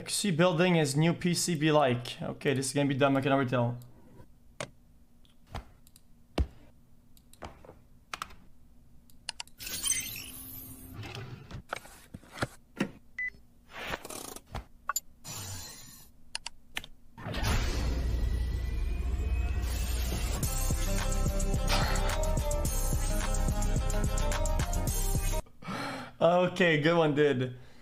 xQc building is new PCB like. Okay, this is gonna be dumb, I can already tell. Okay, good one, dude.